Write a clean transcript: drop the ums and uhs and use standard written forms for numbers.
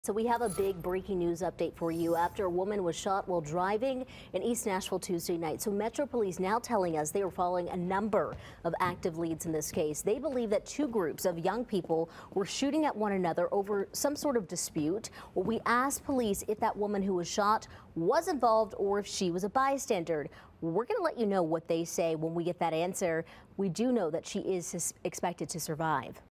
So we have a big breaking news update for you after a woman was shot while driving in East Nashville Tuesday night. So Metro Police now telling us they are following a number of active leads in this case. They believe that two groups of young people were shooting at one another over some sort of dispute. Well, we asked police if that woman who was shot was involved or if she was a bystander. We're going to let you know what they say when we get that answer. We do know that she is expected to survive.